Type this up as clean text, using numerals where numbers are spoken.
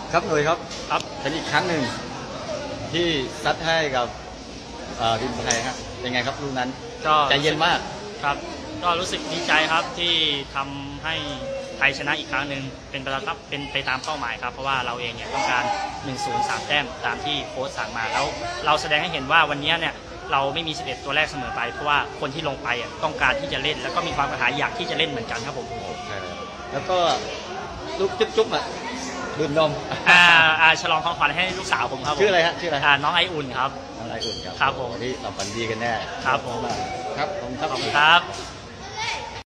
ครับหนุ่ยครับเป็นอีกครั้งหนึ่งที่ซัดให้กับทีมไทยครับเป็นไงครับลูกนั้นก็ใจเย็นมากครับก็รู้สึกดีใจครับที่ทำให้ไทยชนะอีกครั้งหนึ่งเป็นไปตามเป้าหมายครับเพราะว่าเราเองเนี่ยต้องการ 1-0 3 แต้มตามที่โค้ชสั่งมาแล้วเราแสดงให้เห็นว่าวันนี้เนี่ยเราไม่มี11ตัวแรกเสมอไปเพราะว่าคนที่ลงไปต้องการที่จะเล่นแล้วก็มีความกระหายอยากที่จะเล่นเหมือนกันครับผมแล้วก็ลูกจุ๊บดื่มนมฉลองของขวัญให้ลูกสาวผมครับชื่ออะไรฮะชื่ออะไรน้องไออุ่นครับน้องไออุ่นครับผมนี่เราฝันดีกันแน่ครับผมครับผมครับ